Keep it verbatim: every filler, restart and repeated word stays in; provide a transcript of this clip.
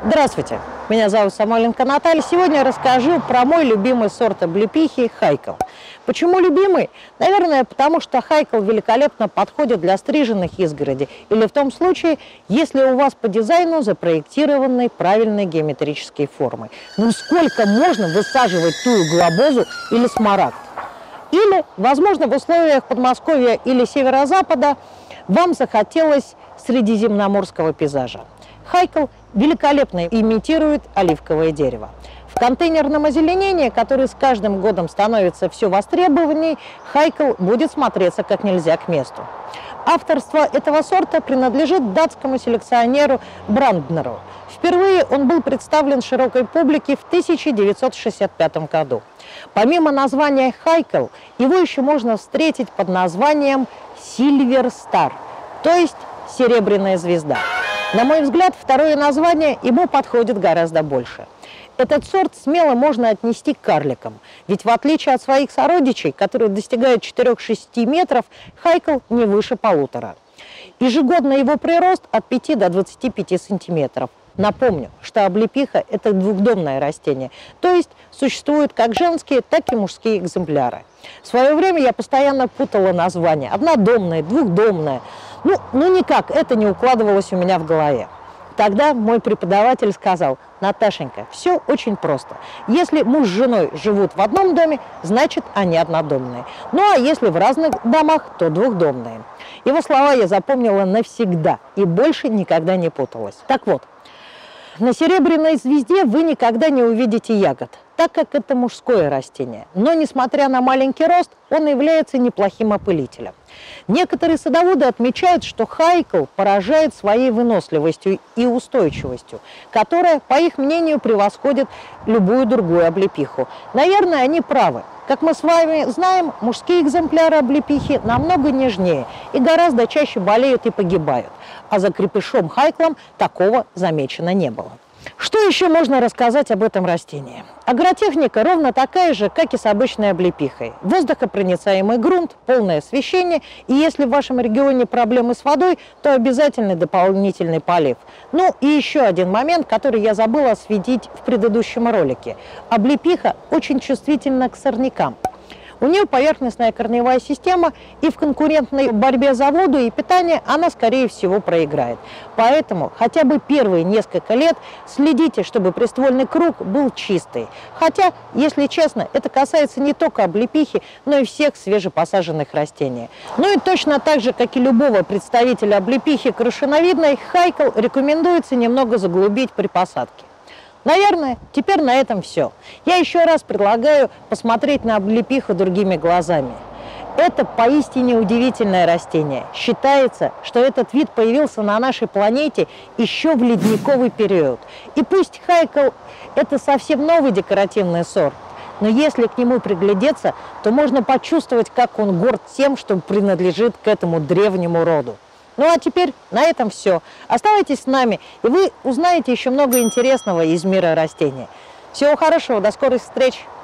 Здравствуйте, меня зовут Самойленко Наталья. Сегодня я расскажу про мой любимый сорт облепихи хайкл. Почему любимый? Наверное, потому что хайкл великолепно подходит для стриженных изгородей. Или в том случае, если у вас по дизайну запроектированы правильные геометрические формы. Ну сколько можно высаживать тую глобозу или смарагд? Или, возможно, в условиях Подмосковья или северо-запада вам захотелось средиземноморского пейзажа. Хайкл великолепно имитирует оливковое дерево. В контейнерном озеленении, которое с каждым годом становится все востребованней, хайкл будет смотреться как нельзя к месту. Авторство этого сорта принадлежит датскому селекционеру Бранднеру. Впервые он был представлен широкой публике в тысяча девятьсот шестьдесят пятом году. Помимо названия хайкл, его еще можно встретить под названием Silver Star, то есть серебряная звезда. На мой взгляд, второе название ему подходит гораздо больше. Этот сорт смело можно отнести к карликам, ведь в отличие от своих сородичей, которые достигают четырёх-шести метров, хайкл не выше полутора. Ежегодно его прирост от пяти до двадцати пяти сантиметров. Напомню, что облепиха – это двухдомное растение, то есть существуют как женские, так и мужские экземпляры. В свое время я постоянно путала названия – однодомное, двухдомное. Ну, ну никак, это не укладывалось у меня в голове. Тогда мой преподаватель сказал: Наташенька, все очень просто. Если муж с женой живут в одном доме, значит они однодомные. Ну а если в разных домах, то двухдомные. Его слова я запомнила навсегда и больше никогда не путалась. Так вот, на серебряной звезде вы никогда не увидите ягод, так как это мужское растение. Но, несмотря на маленький рост, он является неплохим опылителем. Некоторые садоводы отмечают, что хайкл поражает своей выносливостью и устойчивостью, которая, по их мнению, превосходит любую другую облепиху. Наверное, они правы. Как мы с вами знаем, мужские экземпляры облепихи намного нежнее и гораздо чаще болеют и погибают. А за крепышом хайклом такого замечено не было. Что еще можно рассказать об этом растении? Агротехника ровно такая же, как и с обычной облепихой. Воздухопроницаемый грунт, полное освещение, и если в вашем регионе проблемы с водой, то обязательный дополнительный полив. Ну и еще один момент, который я забыла осветить в предыдущем ролике. Облепиха очень чувствительна к сорнякам. У нее поверхностная корневая система, и в конкурентной борьбе за воду и питание она, скорее всего, проиграет. Поэтому хотя бы первые несколько лет следите, чтобы приствольный круг был чистый. Хотя, если честно, это касается не только облепихи, но и всех свежепосаженных растений. Ну и точно так же, как и любого представителя облепихи крушиновидной, хайкл рекомендуется немного заглубить при посадке. Наверное, теперь на этом все. Я еще раз предлагаю посмотреть на облепиху другими глазами. Это поистине удивительное растение. Считается, что этот вид появился на нашей планете еще в ледниковый период. И пусть хайкл – это совсем новый декоративный сорт, но если к нему приглядеться, то можно почувствовать, как он горд тем, что принадлежит к этому древнему роду. Ну а теперь на этом все. Оставайтесь с нами, и вы узнаете еще много интересного из мира растений. Всего хорошего, до скорых встреч!